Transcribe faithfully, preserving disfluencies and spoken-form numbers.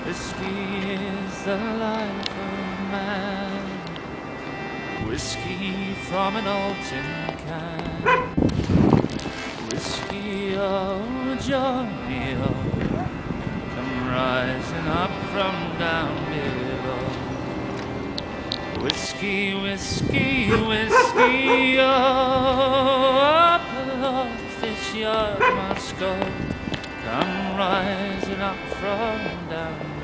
Whiskey is the life of man. Whiskey from an old tin can. Whiskey, oh Johnny, oh, come rising up from down below. Whiskey, whiskey, whiskey, oh, up along this yard must go. Come rising up from down